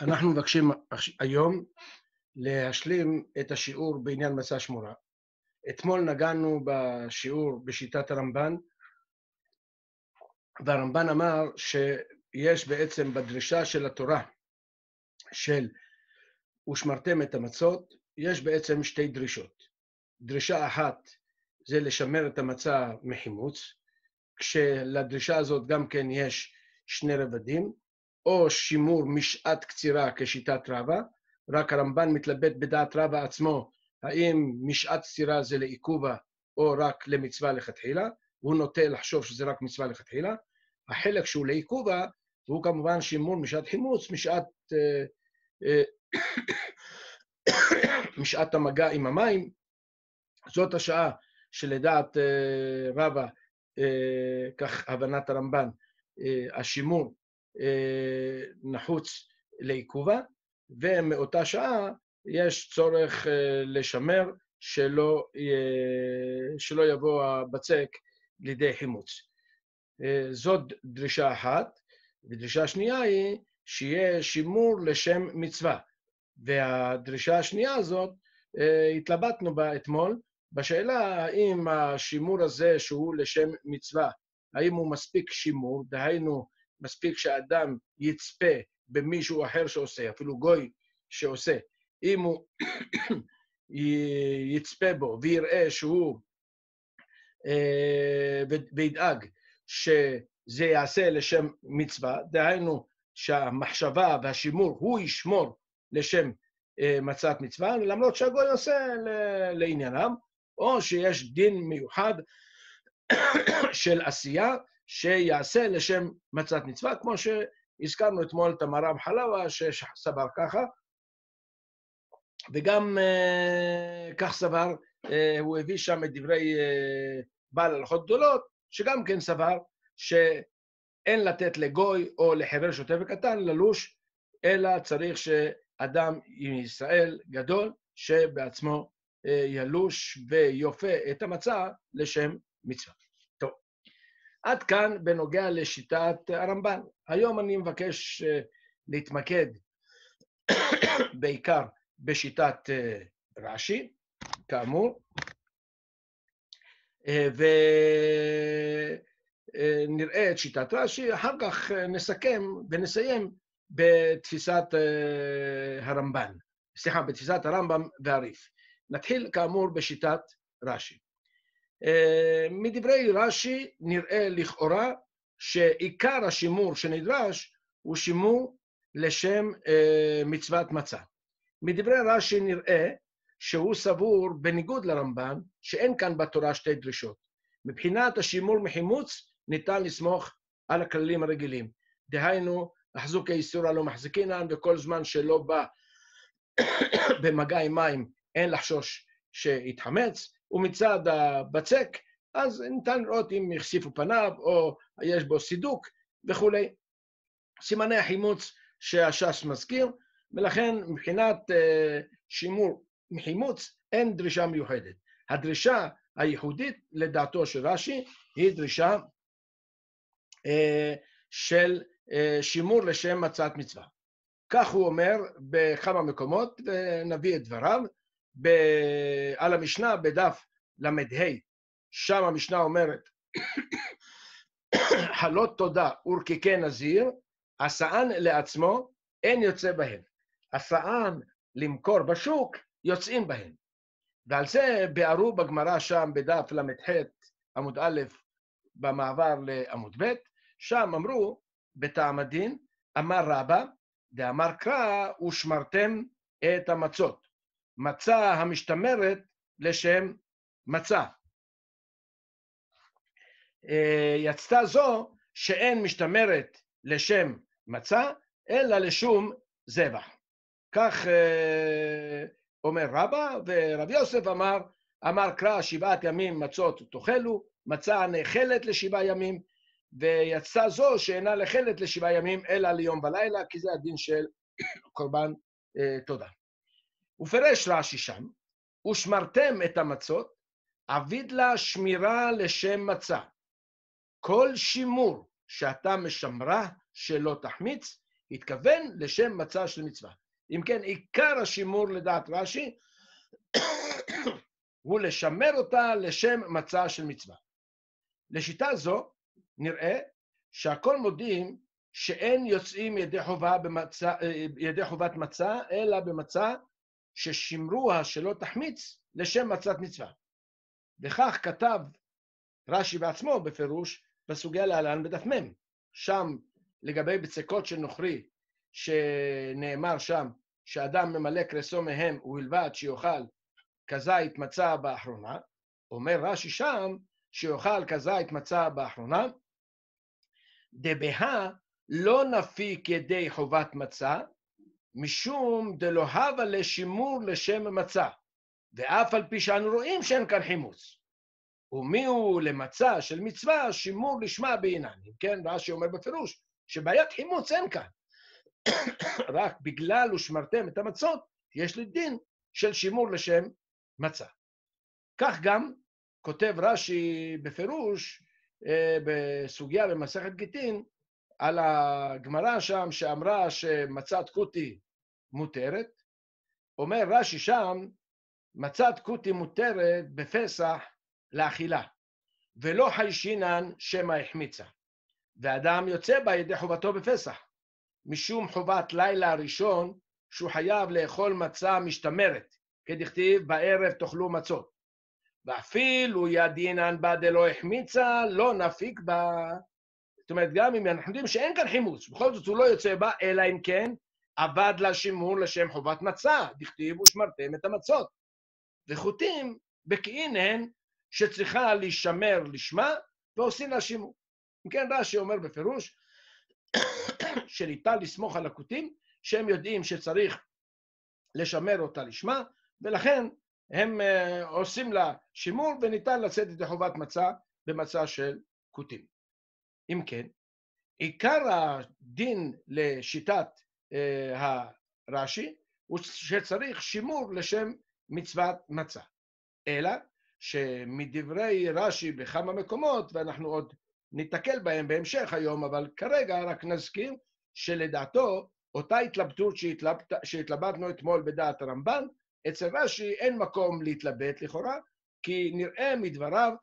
אנחנו מבקשים היום להשלים את השיעור בעניין מצה שמורה. אתמול נגענו בשיעור בשיטת הרמב"ן, והרמב"ן אמר שיש בעצם בדרישה של התורה של ושמרתם את המצות, יש בעצם שתי דרישות. דרישה אחת זה לשמר את המצה מחימוץ, כשלדרישה הזאת גם כן יש שני רבדים, או שימור משעת קצירה כשיטת רבא, רק הרמב"ן מתלבט בדעת רבא עצמו, האם משעת קצירה זה לעיכובה או רק למצווה לכתחילה, והוא נוטה לחשוב שזה רק מצווה לכתחילה. החלק שהוא לעיכובה הוא כמובן שימור משעת חימוץ, משעת המגע עם המים. זאת השעה שלדעת רבא, כך הבנת הרמב"ן, השימור נחוץ לעיכובה, ומאותה שעה יש צורך לשמר שלא יבוא הבצק לידי חימוץ. זאת דרישה אחת, ודרישה שנייה היא שיהיה שימור לשם מצווה. והדרישה השנייה הזאת, התלבטנו בה אתמול, בשאלה האם השימור הזה שהוא לשם מצווה, האם הוא מספיק שימור, דהיינו מספיק שהאדם יצפה במישהו אחר שעושה, אפילו גוי שעושה, אם הוא יצפה בו ויראה שהוא וידאג שזה יעשה לשם מצווה, דהיינו שהמחשבה והשימור הוא ישמור לשם מצאת מצווה, למרות שהגוי עושה לעניינם, או שיש דין מיוחד של עשייה שיעשה לשם מצאת מצווה, כמו שהזכרנו אתמול את המהר"ם חלאווה שסבר ככה, וגם כך סבר, הוא הביא שם את דברי בעל הלכות גדולות, שגם כן סבר שאין לתת לגוי או לחבר שוטה וקטן ללוש, אלא צריך שאדם מישראל גדול שבעצמו ילוש ויופה את המצה לשם מצווה. טוב, עד כאן בנוגע לשיטת הרמב"ן. היום אני מבקש להתמקד בעיקר בשיטת רש"י, כאמור, ונראה את שיטת רש"י, אחר כך נסכם ונסיים בתפיסת הרמב"ן, בתפיסת הרמב"ם והרי"ף. נתחיל כאמור בשיטת רש"י. מדברי רש"י נראה לכאורה שעיקר השימור שנדרש הוא שימור לשם מצוות מצה. מדברי רש"י נראה שהוא סבור בניגוד לרמב"ן שאין כאן בתורה שתי דרישות. מבחינת השימור מחימוץ ניתן לסמוך על הכללים הרגילים. דהיינו, החזוקי איסורא לא מחזיקינן, וכל זמן שלא בא במגע עם מים אין לחשוש שיתחמץ, ומצד הבצק אז ניתן לראות אם יחשיפו פניו או יש בו סידוק וכו'. סימני החימוץ שהש"ס מזכיר, ולכן מבחינת שימור מחימוץ אין דרישה מיוחדת. הדרישה הייחודית לדעתו של רש"י היא דרישה של שימור לשם מצאת מצווה. כך הוא אומר בכמה מקומות, ונביא את דבריו. על המשנה בדף ל"ה, שם המשנה אומרת, חלות תודה ורקיקי נזיר, עשאן לעצמו אין יוצא בהם. עשאן למכור בשוק יוצאים בהם. ועל זה ביארו בגמרא שם בדף ל"ח עמוד א' במעבר לעמוד ב', שם אמרו בטעם הדין, אמר רבא, דאמר קרא ושמרתם את המצות. מצה המשתמרת לשם מצה. יצתה זו שאין משתמרת לשם מצה, אלא לשום זבח. כך אומר רבא, ורב יוסף אמר קרא 7 ימים מצות תאכלו, מצה נאכלת ל7 ימים, ויצאה זו שאינה לאכלת ל7 ימים, אלא ליום ולילה, כי זה הדין של קורבן תודה. ופרש רש"י שם, ושמרתם את המצות, עביד לה שמירה לשם מצה. כל שימור שאתה משמרה שלא תחמיץ, התכוון לשם מצה של מצווה. אם כן, עיקר השימור לדעת רש"י הוא לשמר אותה לשם מצה של מצווה. לשיטה זו נראה שהכל מודיעים שאין יוצאים ידי חובת מצה, אלא במצה ששימרוה שלא תחמיץ לשם מצת מצווה. וכך כתב רש"י בעצמו בפירוש בסוגיה להלן בדף מ', שם לגבי בצקות של נוכרי, שנאמר שם שאדם ממלא קרסו מהם ובלבד שיאכל כזית מצה באחרונה, אומר רש"י שם שיאכל כזית מצה באחרונה, דבהה לא נפיק ידי חובת מצה, משום דלא הווה לשימור לשם מצה, ואף על פי שאנו רואים שאין כאן חימוץ. ומיהו למצה של מצווה שימור לשמה בעינן. כן, רש"י אומר בפירוש שבעיית חימוץ אין כאן. רק בגלל ושמרתם את המצות, יש לי דין של שימור לשם מצה. כך גם כותב רש"י בפירוש בסוגיה במסכת גיטין, על הגמרא שם שאמרה שמצת כותי מותרת. אומר רש"י שם, מצת כותי מותרת בפסח לאכילה, ולא חיישינן שמא החמיצה. ואדם יוצא בה ידי חובתו בפסח, משום חובת לילה הראשון שהוא חייב לאכול מצה משתמרת, כדכתיב בערב תאכלו מצות. ואפילו ידינן בה דלא החמיצה, לא נפיק בה. זאת אומרת, גם אם אנחנו יודעים שאין כאן חימוץ, בכל זאת הוא לא יוצא בה, אלא אם כן עבד לה שימור לשם חובת מצה, דכתיב ושמרתם את המצות. וחוטים בקיאין הן שצריכה להישמר לשמה, ועושים לה שימור. אם כן, רש"י אומר בפירוש שניתן לסמוך על הכותים, שהם יודעים שצריך לשמר אותה לשמה, ולכן הם עושים לה שימור, וניתן לצאת את חובת מצה במצה של כותים. אם כן, עיקר הדין לשיטת הרש"י הוא שצריך שימור לשם מצוות מצה. אלא שמדברי רש"י בכמה מקומות, ואנחנו עוד ניתקל בהם בהמשך היום, אבל כרגע רק נזכיר שלדעתו אותה התלבטות שהתלבטנו אתמול בדעת הרמב"ן, אצל רש"י אין מקום להתלבט לכאורה, כי נראה מדבריו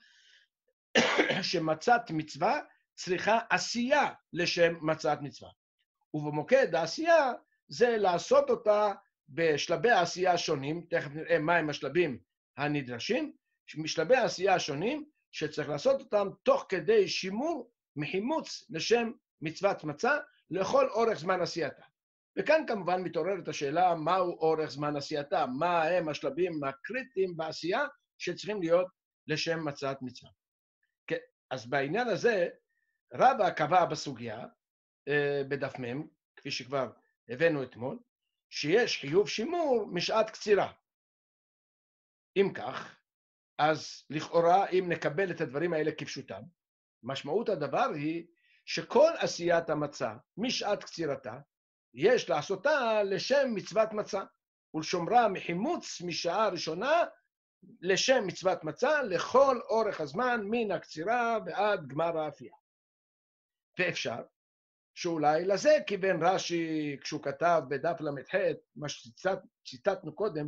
שמצת מצווה צריכה עשייה לשם מצת מצווה. ובמוקד העשייה זה לעשות אותה בשלבי העשייה השונים, תכף נראה מהם השלבים הנדרשים, משלבי העשייה השונים שצריך לעשות אותם תוך כדי שימור מחימוץ לשם מצוות מצה לכל אורך זמן עשייתה. וכאן כמובן מתעוררת השאלה מהו אורך זמן עשייתה, מה הם השלבים הקריטיים בעשייה שצריכים להיות לשם מצת מצווה. אז בעניין הזה רבא קבע בסוגיה בדף מ', כפי שכבר הבאנו אתמול, שיש חיוב שימור משעת קצירה. אם כך, אז לכאורה אם נקבל את הדברים האלה כפשוטם, משמעות הדבר היא שכל עשיית המצה משעת קצירתה יש לעשותה לשם מצוות מצה, ולשומרה מחימוץ משעה ראשונה לשם מצוות מצה לכל אורך הזמן מן הקצירה ועד גמר האפייה. ואפשר שאולי לזה כיוון רש"י כשהוא כתב בדף ל"ח, מה שציטטנו קודם,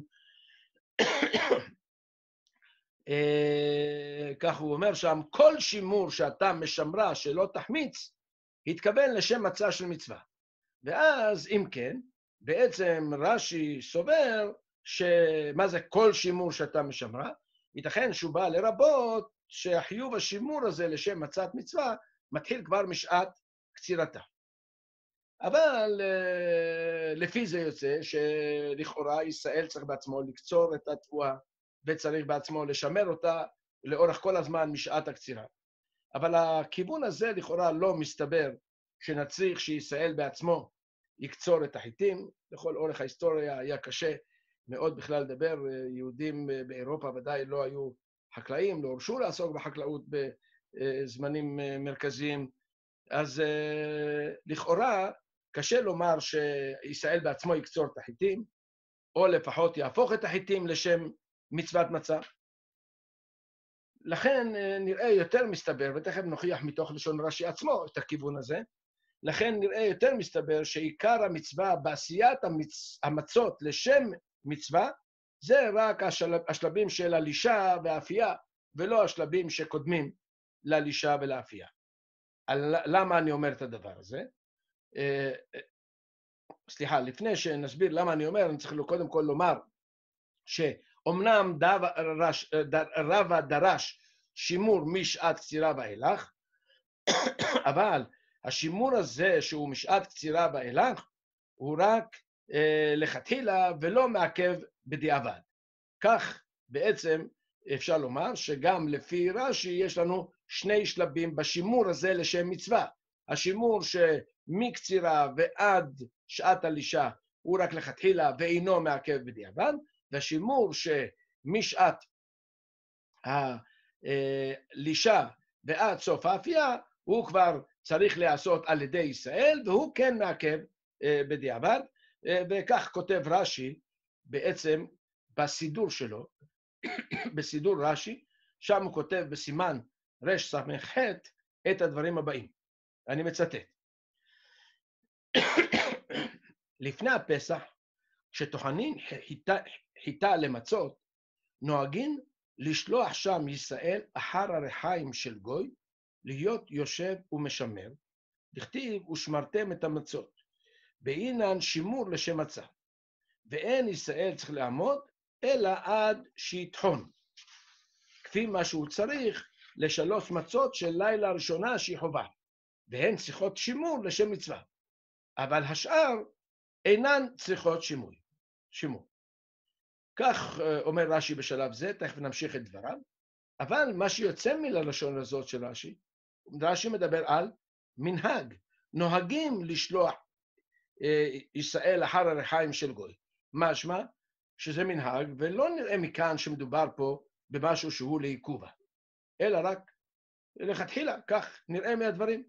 כך הוא אומר שם, כל שימור שאתה משמרה שלא תחמיץ, התכוון לשם מצה של מצווה. ואז אם כן, בעצם רש"י סובר שמה זה כל שימור שאתה משמרה? ייתכן שהוא בא לרבות שהחיוב השימור הזה לשם מצת מצווה מתחיל כבר משעת קצירתה. אבל לפי זה יוצא שלכאורה ישראל צריך בעצמו לקצור את התבואה, וצריך בעצמו לשמר אותה לאורך כל הזמן משעת הקצירה. אבל הכיוון הזה לכאורה לא מסתבר שנצריך שישראל בעצמו יקצור את החיטים. לכל אורך ההיסטוריה היה קשה מאוד בכלל לדבר, יהודים באירופה ודאי לא היו חקלאים, לא הורשו לעסוק בחקלאות בזמנים מרכזיים, אז לכאורה קשה לומר שישראל בעצמו יקצור את החיטים, או לפחות יהפוך את החיטים לשם מצוות מצה. לכן נראה יותר מסתבר, ותכף נוכיח מתוך לשון רש"י עצמו את הכיוון הזה, לכן נראה יותר מסתבר שעיקר המצווה בעשיית המצות לשם מצווה, זה רק השלבים של הלישה והאפייה, ולא השלבים שקודמים ללישה ולאפייה. למה אני אומר את הדבר הזה? סליחה, לפני שנסביר למה אני אומר, אני צריך קודם כל לומר שאומנם רבא דרש שימור משעת קצירה ואילך, אבל השימור הזה שהוא משעת קצירה ואילך, הוא רק לכתחילה ולא מעכב בדיעבד. כך בעצם אפשר לומר שגם לפי רש"י יש לנו שני שלבים בשימור הזה לשם מצווה. השימור שמקצירה ועד שעת הלישה הוא רק לכתחילה ואינו מעכב בדיעבד, והשימור שמשעת הלישה ועד סוף האפייה הוא כבר צריך להיעשות על ידי ישראל, והוא כן מעכב בדיעבד, וכך כותב רש"י בעצם בסידור שלו, בסידור רש"י, שם הוא כותב בסימן רס"ח את הדברים הבאים. אני מצטט. לפני הפסח, כשטוחנים חיטה למצות, נוהגים לשלוח שם ישראל אחר הרחיים של גוי, להיות יושב ומשמר, דכתיב ושמרתם את המצות, בעינן שימור לשם מצה, ואין ישראל צריך לעמוד, אלא עד שיטחון, כפי מה שהוא צריך לשלוש מצות של לילה ראשונה שהיא חובה, והן צריכות שימור לשם מצווה, אבל השאר אינן צריכות שימור. כך אומר רש"י בשלב זה, תכף נמשיך את דבריו, אבל מה שיוצא מלשון הזאת של רש"י, רש"י מדבר על מנהג, נוהגים לשלוח ישראל אחר הרחיים של גוי. משמע שזה מנהג, ולא נראה מכאן שמדובר פה במשהו שהוא לעיכובה, אלא רק לכתחילה, כך נראה מהדברים.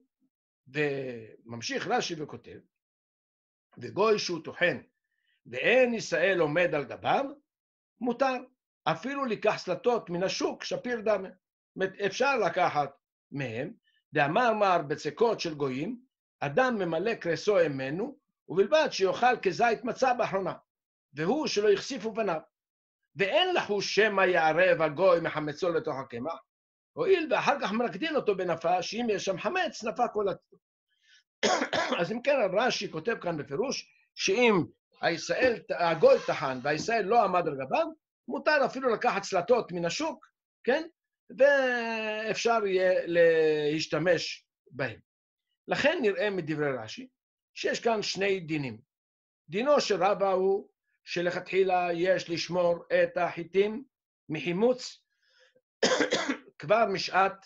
וממשיך רש"י וכותב, וגוי שהוא טוחן ואין ישראל עומד על גביו, מותר, אפילו לקח סלטות מן השוק, שפיר דמה. אפשר לקחת מהם, דאמר מר בצקות של גויים, אדם ממלא קרסו אמנו, ובלבד שיאכל כזית מצה באחרונה, והוא שלא יחשיפו פניו. ואין לחוש שמא יערב הגוי מחמצו לתוך הקמח, הואיל ואחר כך מרקדין אותו בנפה, שאם יש שם חמץ, נפה כל התו. אז אם כן, רש"י כותב כאן בפירוש, שאם הגוי טחן והישראל לא עמד על גביו, מותר אפילו לקחת סלטות מן השוק, כן? ואפשר יהיה להשתמש בהם. לכן נראה מדברי רש"י, שיש כאן שני דינים. דינו של רבא הוא שלכתחילה יש לשמור את החיטים מחימוץ כבר משעת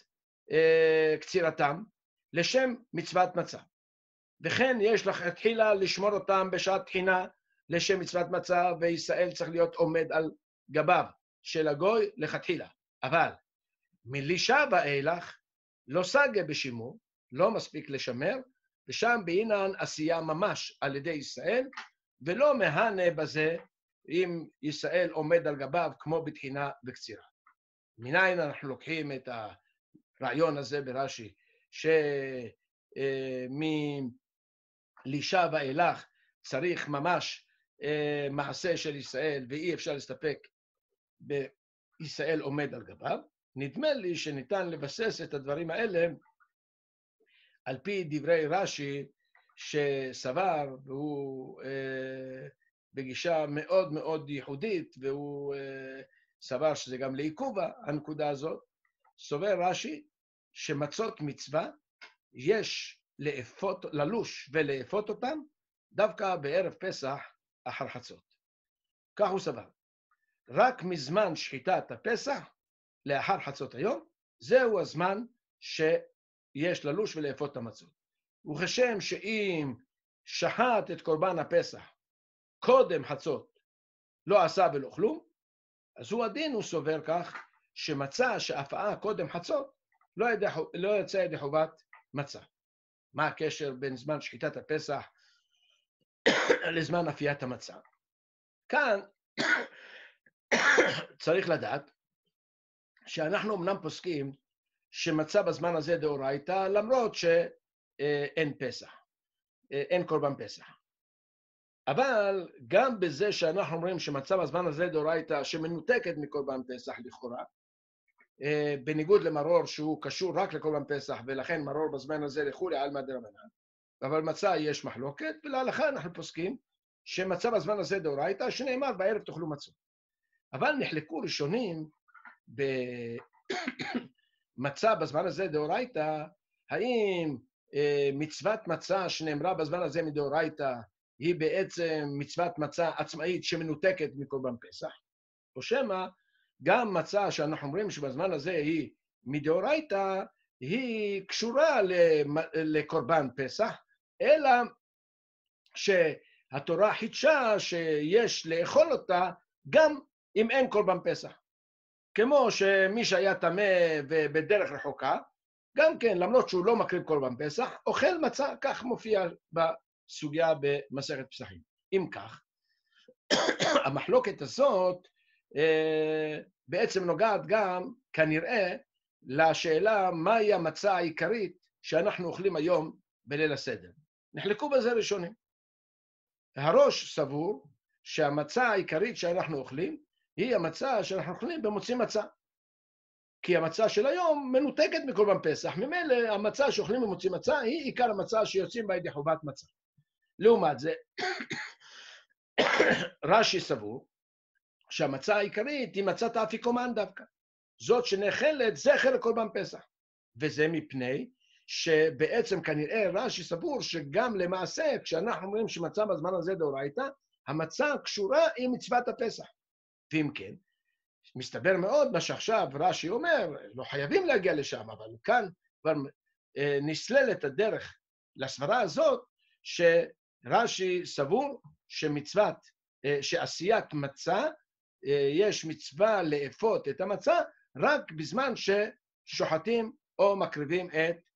קצירתם לשם מצוות מצה. וכן יש לכתחילה לשמור אותם בשעת תחינה לשם מצוות מצה, וישראל צריך להיות עומד על גביו של הגוי לכתחילה. אבל מלישה ואילך לא סגה בשימור, לא מספיק לשמר, ושם בעינן עשייה ממש על ידי ישראל, ולא מהנה בזה אם ישראל עומד על גביו כמו בתחינה וקצירה. מניין אנחנו לוקחים את הרעיון הזה ברש"י, שמלישה ואילך צריך ממש מעשה של ישראל, ואי אפשר להסתפק בישראל עומד על גביו. נדמה לי שניתן לבסס את הדברים האלה על פי דברי רש"י שסבר, והוא בגישה מאוד מאוד ייחודית, והוא סבר שזה גם לעיכובה, הנקודה הזאת. סובר רש"י שמצות מצווה יש ללוש ולאפות אותם דווקא בערב פסח אחר חצות. כך הוא סבר. רק מזמן שחיטת הפסח לאחר חצות היום, זהו הזמן שיש ללוש ולאפות את המצות. וכשם שאם שחט את קורבן הפסח קודם חצות לא עשה ולא כלום, אז הוא הדין, הוא סובר כך, שמצה שאפאה קודם חצות לא יצא ידי חובת מצה. מה הקשר בין זמן שחיטת הפסח לזמן אפיית המצה? כאן צריך לדעת שאנחנו אמנם פוסקים שמצה בזמן הזה דאורייתא, למרות שאין פסח. אין קורבן פסח. אבל גם בזה שאנחנו אומרים שמצב הזמן הזה דאורייתא שמנותקת מקורבן פסח לכאורה, בניגוד למרור שהוא קשור רק לקורבן פסח, ולכן מרור בזמן הזה לכולי עלמא דרבנן, אבל מצה יש מחלוקת, ולהלכה אנחנו פוסקים שמצב הזמן הזה דאורייתא, שנאמר בערב תאכלו מצות. אבל נחלקו ראשונים במצה בזמן הזה דאורייתא, האם מצוות מצה שנאמרה בזמן הזה מדאורייתא, היא בעצם מצוות מצה עצמאית שמנותקת מקורבן פסח, או שמא גם מצה שאנחנו אומרים שבזמן הזה היא מדאורייתא, היא קשורה לקורבן פסח, אלא שהתורה חידשה שיש לאכול אותה גם אם אין קורבן פסח. כמו שמי שהיה טמא ובדרך רחוקה, גם כן, למרות שהוא לא מקריב קורבן פסח, אוכל מצה, כך מופיע בסוגיה במסכת פסחים. אם כך, המחלוקת הזאת בעצם נוגעת גם, כנראה, לשאלה מהי המצה העיקרית שאנחנו אוכלים היום בליל הסדר. נחלקו בזה ראשונים. הראש סבור שהמצה העיקרית שאנחנו אוכלים היא המצה שאנחנו אוכלים במוציא מצה. כי המצה של היום מנותקת מקורבן פסח, ממילא המצה שאוכלים במוציא מצה היא עיקר המצה שיוצאים בה ידי חובת מצה. לעומת זה, רש"י סבור שהמצה העיקרית היא מצת האפיקומן דווקא, זאת שנאכלת זכר לקורבן פסח, וזה מפני שבעצם כנראה רש"י סבור שגם למעשה כשאנחנו אומרים שמצה בזמן הזה דאורייתא, המצה קשורה עם מצוות הפסח. ואם כן, מסתבר מאוד מה שעכשיו רש"י אומר, לא חייבים להגיע לשם, אבל כאן כבר נסללת הדרך לסברה הזאת, שרש"י סבור שמצוות, שעשיית מצה, יש מצווה לאפות את המצה רק בזמן ששוחטים או מקריבים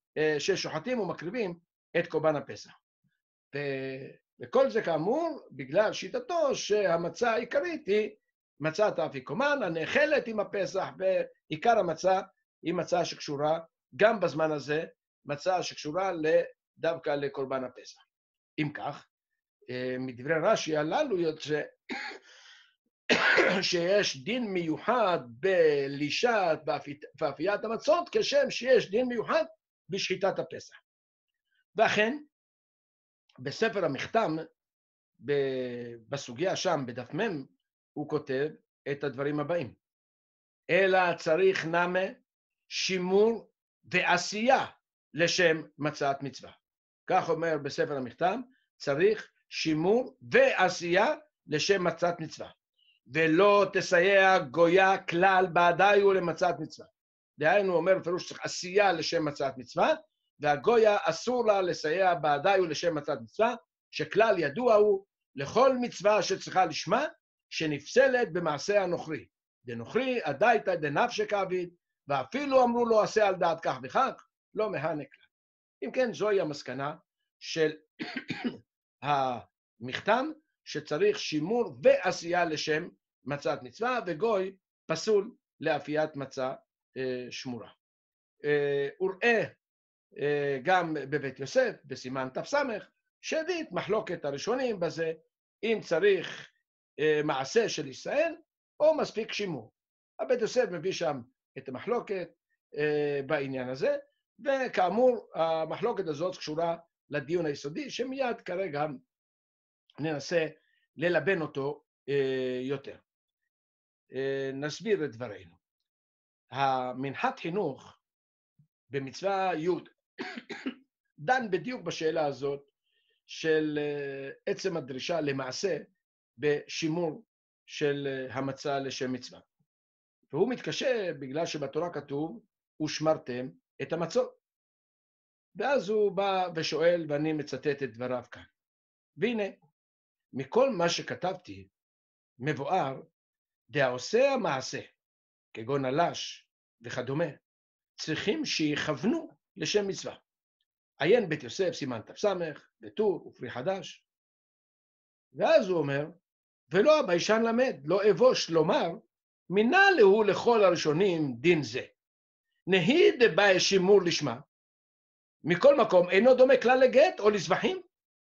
את קורבן הפסח. וכל זה כאמור בגלל שיטתו שהמצה העיקרית היא מצת האפיקומן הנאכלת עם הפסח, ועיקר המצה היא מצה שקשורה גם בזמן הזה, מצה שקשורה דווקא לקורבן הפסח. אם כך, מדברי רש"י הללו יוצא שיש דין מיוחד בלישת ואפיית המצות, כשם שיש דין מיוחד בשחיטת הפסח. ואכן, בספר המכתם, בסוגיה שם, בדף מ', הוא כותב את הדברים הבאים. אלא צריך נמה שימור ועשייה לשם מצת מצווה. כך אומר בספר המכתם, צריך שימור ועשייה לשם מצת מצווה. ולא תסייע גויה כלל בעדי ולמצת מצווה. דהיינו אומר בפירוש שצריך עשייה לשם מצת מצווה, והגויה אסור לה לסייע בעדי ולשם מצת מצווה, שכלל ידוע הוא לכל מצווה שצריכה לשמה, שנפסלת במעשה הנוכרי. דנוכרי עדייתא דנפשי כעביד, ואפילו אמרו לו עשה על דעת כך וכך, לא מהנה כלל. אם כן, זוהי המסקנה של המכתם, שצריך שימור ועשייה לשם מצת מצווה, וגוי פסול לאפיית מצה שמורה. וראה גם בבית יוסף, בסימן תסמך, שהביא את מחלוקת הראשונים בזה, אם צריך מעשה של ישראל, או מספיק שימור. הבית יוסף מביא שם את המחלוקת בעניין הזה, וכאמור, המחלוקת הזאת קשורה לדיון היסודי, שמיד כרגע ננסה ללבן אותו יותר. נסביר את דברינו. המנחת חינוך במצווה י' דן בדיוק בשאלה הזאת של עצם הדרישה למעשה בשימור של המצה לשם מצווה. והוא מתקשה בגלל שבתורה כתוב, ושמרתם את המצות. ואז הוא בא ושואל, ואני מצטט את דבריו כאן. והנה, מכל מה שכתבתי, מבואר, דעושה המעשה, כגון הלש וכדומה, צריכים שיכוונו לשם מצווה. עיין בית יוסף, סימן תסמך, בטור ופרי חדש. ואז הוא אומר, ולא הביישן למד, לא אבוש לומר, מינה להו לכל הראשונים דין זה. נהי דבאי שימור לשמה. מכל מקום אינו דומה כלל לגט או לזבחים,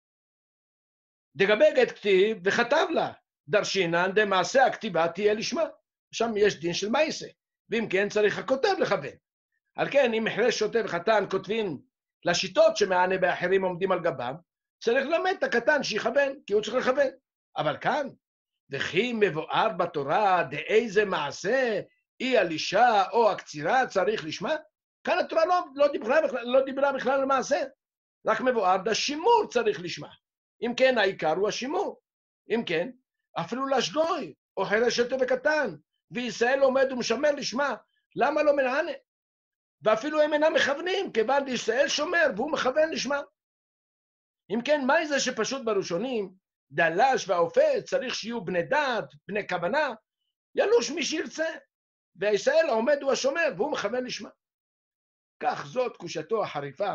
דגבי גט כתיב וכתב לה, דרשינן דמעשה הכתיבה תהיה לשמה. שם יש דין של מעשה, ואם כן צריך הכותב לכוון. על כן, אם החרש שוטה וחתן כותבים לשיטות שמענה באחרים עומדים על גבם, צריך ללמד את הקטן שיכוון, כי הוא צריך לכוון. אבל כאן, וכי מבואר בתורה דאיזה מעשה היא הלישה או הקצירה צריך לשמה, כאן התורה לא דיברה בכלל על מעשה, רק מבואר דשימור צריך לשמה. אם כן, העיקר הוא השימור. אם כן, אפילו לשגוי, או חרש שוטה וקטן, וישראל עומד ומשמר לשמה, למה לא מנענה? ואפילו הם אינם מכוונים, כיוון ישראל שומר והוא מכוון לשמה. אם כן, מה זה שפשוט בראשונים, דלש והאופה צריך שיהיו בני דעת, בני כוונה, ילוש מי שירצה, והישראל העומד הוא השומר והוא מכוון לשמה. כך זאת קושתו החריפה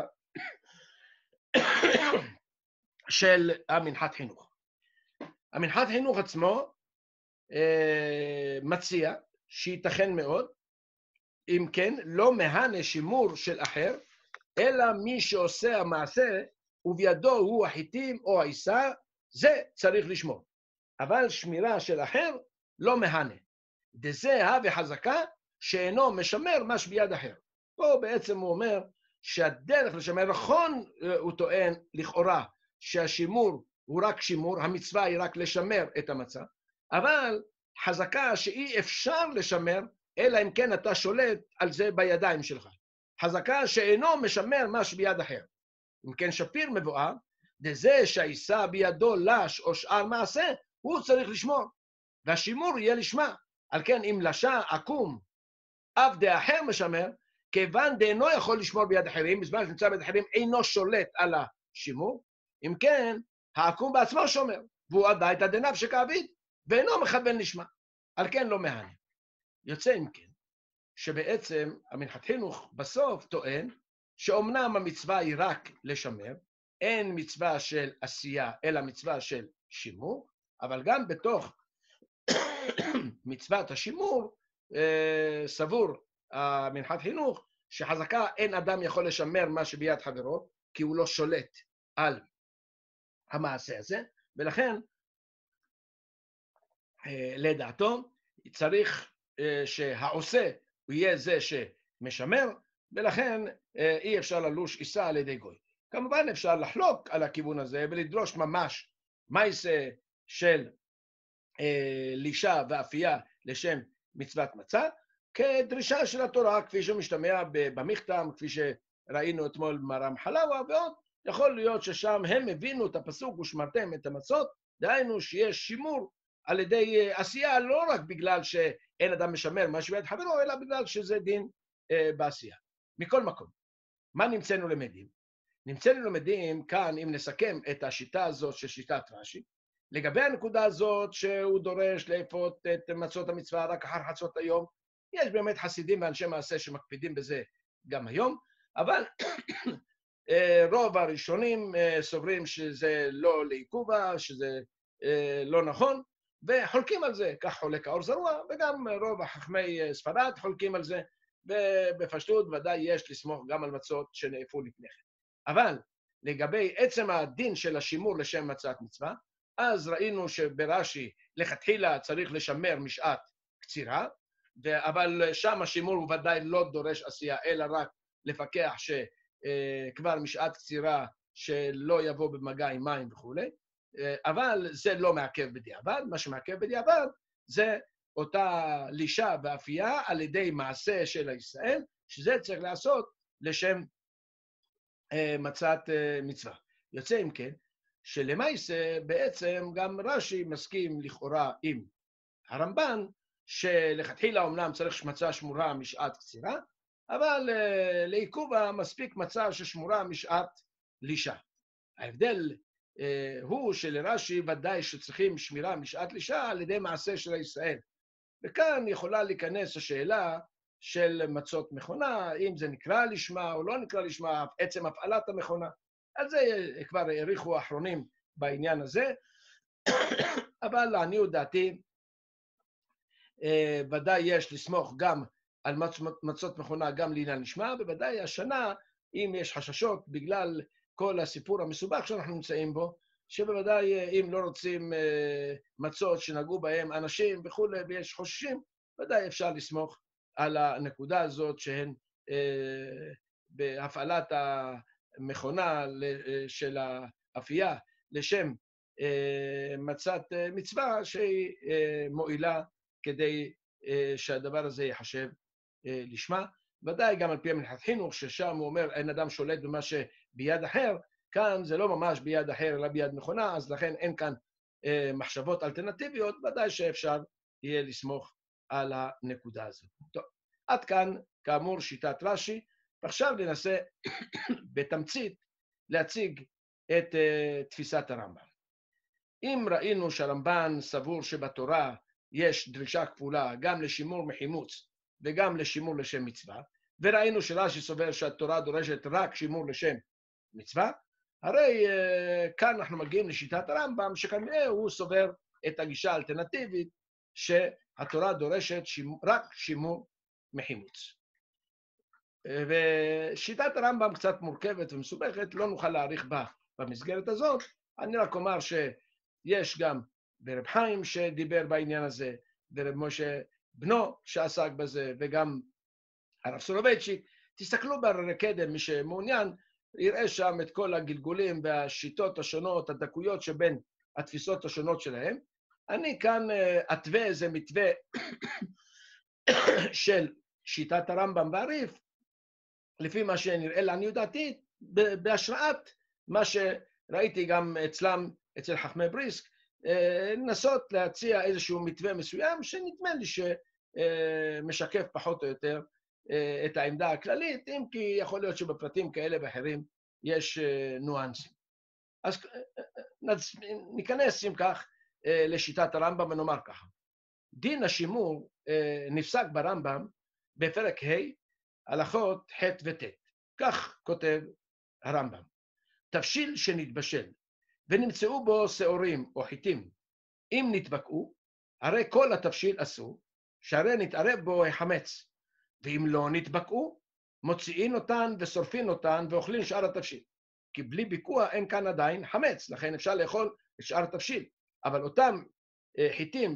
של המנחת חינוך. המנחת חינוך עצמו מציע שייתכן מאוד, אם כן, לא מהנה שימור של אחר, אלא מי שעושה המעשה, ובידו הוא החיטים או העיסה, זה צריך לשמור. אבל שמירה של אחר לא מהנה. דזה הווה חזקה שאינו משמר מה שביד אחר. פה בעצם הוא אומר שהדרך לשמר, נכון, הוא טוען לכאורה שהשימור הוא רק שימור, המצווה היא רק לשמר את המצה, אבל חזקה שאי אפשר לשמר, אלא אם כן אתה שולט על זה בידיים שלך. חזקה שאינו משמר מה שביד אחר. אם כן שפיר מבואר, דזה שהעיסה בידו לש או שאר מעשה, הוא צריך לשמור, והשימור יהיה לשמה. על כן אם לשה עקום, אף דאחר משמר, כיוון דאינו יכול לשמור ביד אחרים, בזמן שנמצא ביד אחרים אינו שולט על השימור, אם כן, העקום בעצמו שומר, והוא עדיין את הדנב שכעביד, ואינו מכוון לשמה. על כן לא מהנה. יוצא אם כן, שבעצם המנחת חינוך בסוף טוען, שאומנם המצווה היא רק לשמר, אין מצווה של עשייה, אלא מצווה של שימור, אבל גם בתוך מצוות השימור, סבור המנחת חינוך, שחזקה אין אדם יכול לשמר מה שביד חברו, כי הוא לא שולט על המעשה הזה, ולכן, לדעתו, צריך שהעושה הוא יהיה זה שמשמר, ולכן אי אפשר ללוש עיסה על ידי גוי. כמובן אפשר לחלוק על הכיוון הזה ולדרוש ממש מעשה של לישה ואפייה לשם מצוות מצה, כדרישה של התורה, כפי שמשתמע במכתם, כפי שראינו אתמול מרם חלאווה, ועוד יכול להיות ששם הם הבינו את הפסוק ושמרתם את המצות, דהיינו שיש שימור על ידי עשייה, לא רק בגלל שאין אדם משמר מה שביד חברו, אלא בגלל שזה דין בעשייה. מכל מקום, מה נמצאנו למדים? נמצאנו למדים כאן, אם נסכם את השיטה הזאת של שיטת רש"י, לגבי הנקודה הזאת שהוא דורש לאפות את מצות המצווה רק אחר חצות היום, יש באמת חסידים ואנשי מעשה שמקפידים בזה גם היום, אבל רוב הראשונים סוברים שזה לא לעיכובה, שזה לא נכון, וחולקים על זה, כך חולק האור זרוע, וגם רוב החכמי ספרד חולקים על זה, ובפשטות ודאי יש לסמוך גם על מצות שנאפו לפני כן. אבל לגבי עצם הדין של השימור לשם מצת מצווה, אז ראינו שברש"י לכתחילה צריך לשמר משעת קצירה, אבל שם השימור הוא ודאי לא דורש עשייה, אלא רק לפקח שכבר משעת קצירה שלא יבוא במגע עם מים וכו'. אבל זה לא מעכב בדיעבד, מה שמעכב בדיעבד זה אותה לישה ואפייה על ידי מעשה של הישראל, שזה צריך לעשות לשם מצת מצווה. יוצא אם כן, שלמעשה בעצם גם רש"י מסכים לכאורה עם הרמב"ן, שלכתחילה אומנם צריך מצה שמורה משעת קצירה, אבל לעיכובה מספיק מצה ששמורה משעת לישה. ההבדל הוא שלרש"י ודאי שצריכים שמירה משעת לישה על ידי מעשה של הישראל. וכאן יכולה להיכנס השאלה של מצות מכונה, אם זה נקרא לשמה או לא נקרא לשמה, עצם הפעלת המכונה. על זה כבר העריכו האחרונים בעניין הזה, אבל לעניות דעתי, ודאי יש לסמוך גם על מצות מכונה גם לעניין לשמה, ובוודאי השנה, אם יש חששות בגלל כל הסיפור המסובך שאנחנו נמצאים בו, שבוודאי אם לא רוצים מצות שנגעו בהם אנשים וכולי, ויש חוששים, ודאי אפשר לסמוך על הנקודה הזאת שהן בהפעלת המכונה של האפייה לשם מצת מצווה שהיא מועילה כדי שהדבר הזה ייחשב לשמה. ודאי גם על פי המנחת חינוך, ששם הוא אומר אין אדם שולט במה שביד אחר, כאן זה לא ממש ביד אחר אלא ביד מכונה, אז לכן אין כאן מחשבות אלטרנטיביות, ודאי שאפשר יהיה לסמוך על הנקודה הזאת. טוב, עד כאן כאמור שיטת רש"י, ועכשיו ננסה בתמצית להציג את תפיסת הרמב"ם. אם ראינו שהרמב"ן סבור שבתורה יש דרישה כפולה גם לשימור מחימוץ וגם לשימור לשם מצווה, וראינו שרש"י סובר שהתורה דורשת רק שימור לשם מצווה, הרי כאן אנחנו מגיעים לשיטת הרמב"ם, שכנראה הוא סובר את הגישה האלטרנטיבית שהתורה דורשת רק שימור מחימוץ. ושיטת הרמב"ם קצת מורכבת ומסובכת, לא נוכל להאריך בה במסגרת הזאת. אני רק אומר שיש גם ברב חיים שדיבר בעניין הזה, ברב משה בנו שעסק בזה, וגם הרב סולובייצ'יק. תסתכלו בהררי קדם, מי שמעוניין יראה שם את כל הגלגולים והשיטות השונות, הדקויות שבין התפיסות השונות שלהם. אני כאן אתווה איזה מתווה של שיטת הרמב"ם והרי"ף, לפי מה שנראה לעניות דעתי, בהשראת מה שראיתי גם אצלם, אצל חכמי בריסק, לנסות להציע איזשהו מתווה מסוים, שנדמה לי שמשקף פחות או יותר את העמדה הכללית, אם כי יכול להיות שבפרטים כאלה ואחרים יש ניואנסים. אז ניכנס אם כך לשיטת הרמב"ם ונאמר ככה. דין השימור נפסק ברמב"ם בפרק ה' הלכות ח' וט'. כך כותב הרמב"ם. תבשיל שנתבשל ונמצאו בו שעורים או חיטים, אם נתבקעו, הרי כל התבשיל אסור, שהרי נתערב בו החמץ, ואם לא נתבקעו, מוציאים אותן ושורפים אותן ואוכלים שאר התבשיל. כי בלי ביקוע אין כאן עדיין חמץ, לכן אפשר לאכול את שאר התבשיל. אבל אותם חיטים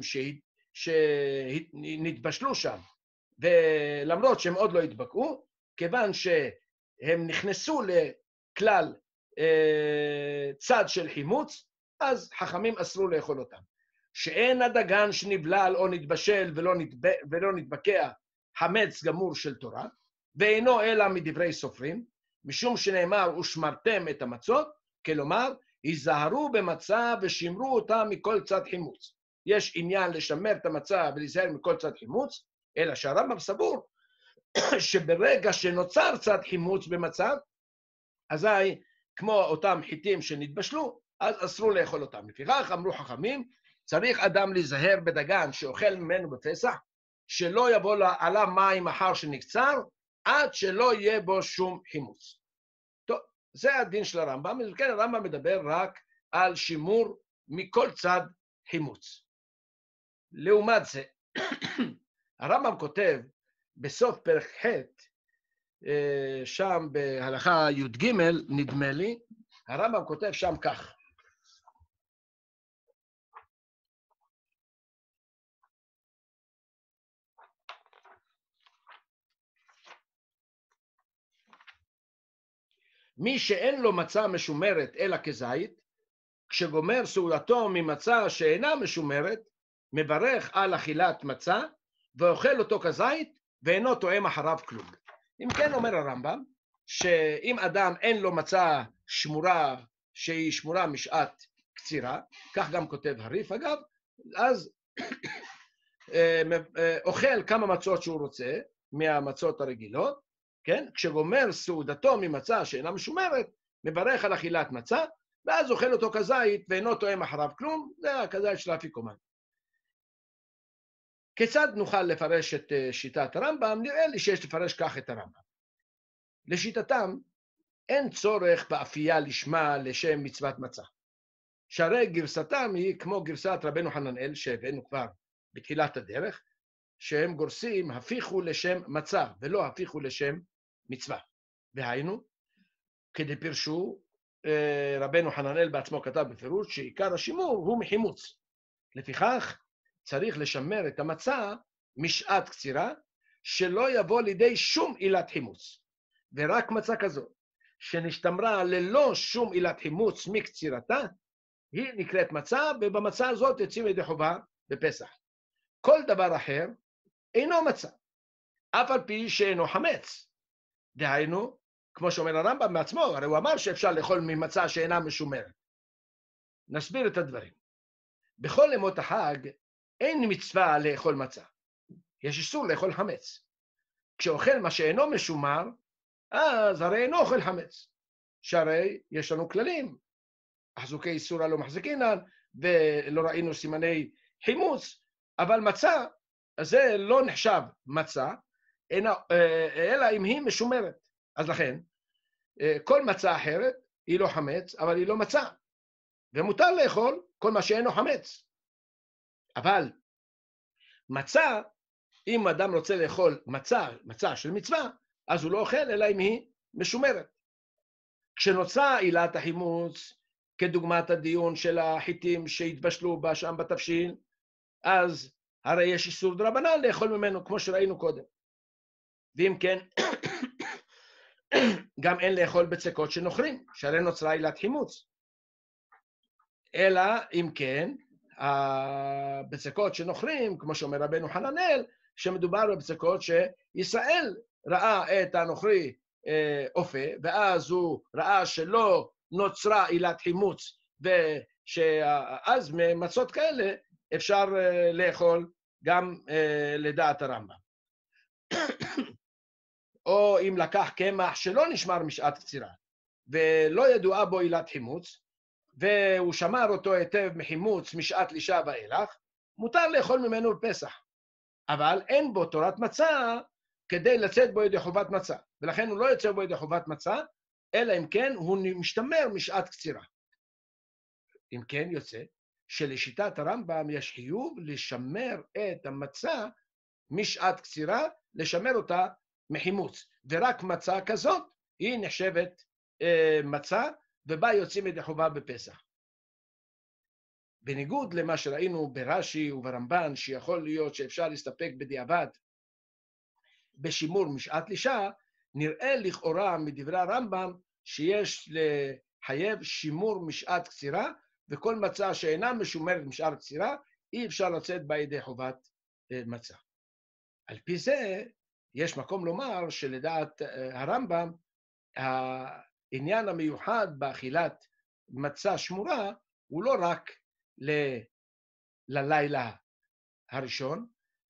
שנתבשלו שם, ולמרות שהם עוד לא התבקעו, כיוון שהם נכנסו לכלל צד של חימוץ, אז חכמים אסרו לאכול אותם. שאין הדגן שנבלל או נתבשל ולא נתבקע חמץ גמור של תורה, ואינו אלא מדברי סופרים, משום שנאמר ושמרתם את המצות, כלומר, היזהרו במצה ושימרו אותה מכל צד חימוץ. יש עניין לשמר את המצה ולהיזהר מכל צד חימוץ, אלא שהרמב"ם סבור שברגע שנוצר צד חימוץ במצה, אזי כמו אותם חיטים שנתבשלו, אז אסרו לאכול אותם. לפיכך אמרו חכמים, צריך אדם להיזהר בדגן שאוכל ממנו בפסח, שלא יבוא עליו מים אחר שנקצר, עד שלא יהיה בו שום חימוץ. טוב, זה הדין של הרמב"ם, וכן הרמב"ם מדבר רק על שימור מכל צד חימוץ. לעומת זה, הרמב"ם כותב בסוף פרק ח', שם בהלכה י"ג, נדמה לי, הרמב"ם כותב שם כך. מי שאין לו מצה משומרת אלא כזית, כשגומר סעודתו ממצה שאינה משומרת, מברך על אכילת מצה, ואוכל אותו כזית, ואינו תואם אחריו כלום. אם כן אומר הרמב"ם, שאם אדם אין לו מצה שמורה, שהיא שמורה משעת קצירה, כך גם כותב הרי"ף אגב, אז אוכל כמה מצות שהוא רוצה, מהמצות הרגילות, כן? כשגומר סעודתו ממצה שאינה משומרת, מברך על אכילת מצה, ואז אוכל אותו כזית ואינו תואם אחריו כלום, זה הכזית של האפיקומן. כיצד נוכל לפרש את שיטת הרמב"ם? נראה לי שיש לפרש כך את הרמב"ם. לשיטתם, אין צורך באפייה לשמה לשם מצוות מצה. שהרי גרסתם היא כמו גרסת רבנו חננאל, שהבאנו כבר בתחילת הדרך, שהם גורסים, הפיכו לשם מצה, ולא הפיכו לשם מצווה. והיינו, כדי פירשו רבנו חננאל בעצמו כתב בפירוש שעיקר השימור הוא מחימוץ. לפיכך צריך לשמר את המצה משעת קצירה, שלא יבוא לידי שום עילת חימוץ. ורק מצה כזו, שנשתמרה ללא שום עילת חימוץ מקצירתה, היא נקראת מצה, ובמצה הזאת יוצאים ידי חובה בפסח. כל דבר אחר אינו מצה, אף על פי שאינו חמץ. דהיינו, כמו שאומר הרמב"ם בעצמו, הרי הוא אמר שאפשר לאכול ממצה שאינה משומרת. נסביר את הדברים. בכל ימות החג אין מצווה לאכול מצה. יש איסור לאכול חמץ. כשאוכל מה שאינו משומר, אז הרי אינו אוכל חמץ. שהרי יש לנו כללים. החזוקי איסורה לא מחזיקינן, ולא ראינו סימני חימוץ, אבל מצה, זה לא נחשב מצה, אלא אם היא משומרת. אז לכן, כל מצה אחרת היא לא חמץ, אבל היא לא מצה. ומותר לאכול כל מה שאינו חמץ. אבל מצה, אם אדם רוצה לאכול מצה של מצווה, אז הוא לא אוכל, אלא אם היא משומרת. כשנוצרה עילת החימוץ, כדוגמת הדיון של החיטים שהתבשלו בה שם בתבשיל, אז הרי יש איסור דרבנן לאכול ממנו, כמו שראינו קודם. ואם כן, גם אין לאכול בצקות שנוכרים, שהרי נוצרה עילת חימוץ. אלא אם כן, הבצקות שנוכרים, כמו שאומר רבנו חננאל, שמדובר בבצקות שישראל ראה את הנוכרי אופה, ואז הוא ראה שלא נוצרה עילת חימוץ, ושאז ממצות כאלה אפשר לאכול גם לדעת הרמב"ם. או אם לקח קמח שלא נשמר משעת קצירה, ולא ידועה בו עילת חימוץ, והוא שמר אותו היטב מחימוץ משעת לישה ואילך, מותר לאכול ממנו בפסח. אבל אין בו תורת מצה כדי לצאת בו ידי חובת מצה. ולכן הוא לא יוצא בו ידי חובת מצה, אלא אם כן הוא משתמר משעת קצירה. אם כן יוצא שלשיטת הרמב"ם יש חיוב לשמר את המצה משעת קצירה, לשמר אותה מחימוץ. ורק מצה כזאת היא נחשבת מצה, ובה יוצאים ידי חובה בפסח. בניגוד למה שראינו ברש"י וברמב"ן, שיכול להיות שאפשר להסתפק בדיעבד בשימור משעת לישה, נראה לכאורה מדברי הרמב"ם שיש לחייב שימור משעת קצירה, וכל מצה שאינה משומרת משעת קצירה, אי אפשר לצאת בה ידי חובת מצה. על פי זה, יש מקום לומר שלדעת הרמב"ם, העניין המיוחד באכילת מצה שמורה הוא לא רק ללילה הראשון,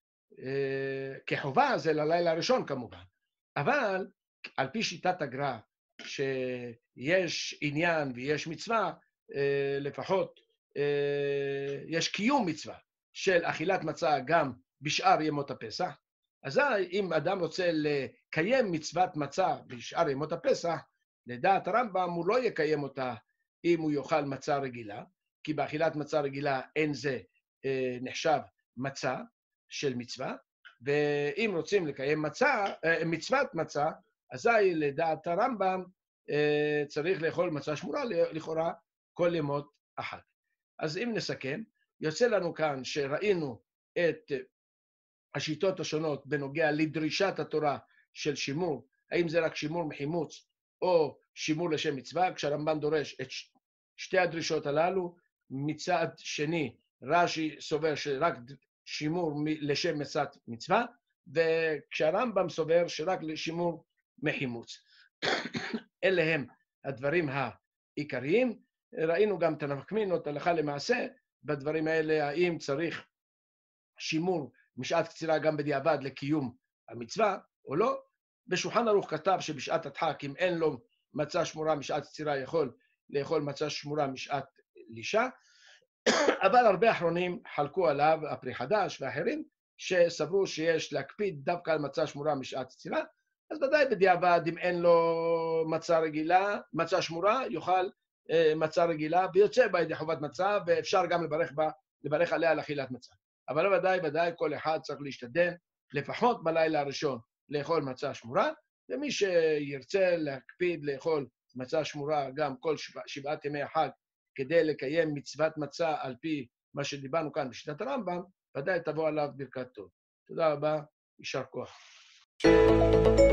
כחובה זה ללילה הראשון כמובן, אבל על פי שיטת הגר"א, שיש עניין ויש מצווה, לפחות יש קיום מצווה של אכילת מצה גם בשאר ימות הפסח, אז אם אדם רוצה לקיים מצוות מצה בשאר ימות הפסח, לדעת הרמב"ם הוא לא יקיים אותה אם הוא יאכל מצה רגילה, כי באכילת מצה רגילה אין זה נחשב מצה של מצווה, ואם רוצים לקיים מצוות מצה, אזי לדעת הרמב"ם צריך לאכול מצה שמורה לכאורה כל ימות החג. אז אם נסכם, יוצא לנו כאן שראינו את השיטות השונות בנוגע לדרישת התורה של שימור, האם זה רק שימור מחימוץ או שימור לשם מצווה, כשהרמב"ן דורש את שתי הדרישות הללו. מצד שני, רש"י סובר שרק שימור לשם מצווה, וכשהרמב"ם סובר שרק לשימור מחימוץ. אלה הם הדברים העיקריים. ראינו גם את הנפקמינות הלכה למעשה בדברים האלה, האם צריך שימור משעת קצירה גם בדיעבד לקיום המצווה או לא. בשולחן ערוך כתב שבשעת הדחק, אם אין לו מצה שמורה משעת קצירה, יכול לאכול מצה שמורה משעת לישה, אבל הרבה אחרונים חלקו עליו, הפרי חדש ואחרים, שסברו שיש להקפיד דווקא על מצה שמורה משעת קצירה, אז ודאי בדיעבד, אם אין לו מצה שמורה, יאכל מצה רגילה, ויוצא בה ידי חובת מצה, ואפשר גם לברך עליה על אכילת מצה. אבל ודאי כל אחד צריך להשתדל, לפחות בלילה הראשון, לאכול מצה שמורה, ומי שירצה להקפיד לאכול מצה שמורה גם כל שבעת ימי החג, כדי לקיים מצוות מצה על פי מה שדיברנו כאן בשיטת הרמב"ם, ודאי תבוא עליו ברכת טוב. תודה רבה, יישר כוח.